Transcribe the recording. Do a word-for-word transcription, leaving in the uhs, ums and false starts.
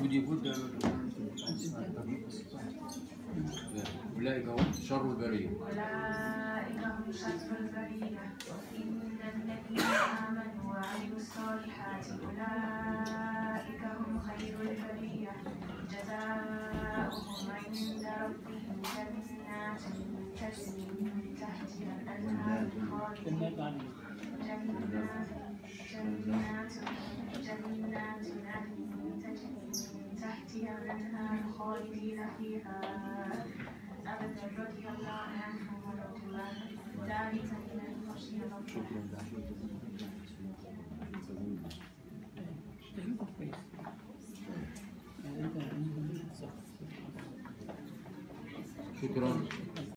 يفوت أولئك هم شر البرية. أولئك هم شر البرية. إن الذين آمنوا وعملوا الصالحات أولئك هم خير البرية. جزاؤهم عند ربهم جنات تجري من تحتها الأنهار خالدين جنات جنات جنات عدن تجري من تحتها الأنهار خالدين فيها أبدا رضي الله عنهم ورضوا عنه ذلك لمن خشي ربه. شكرا.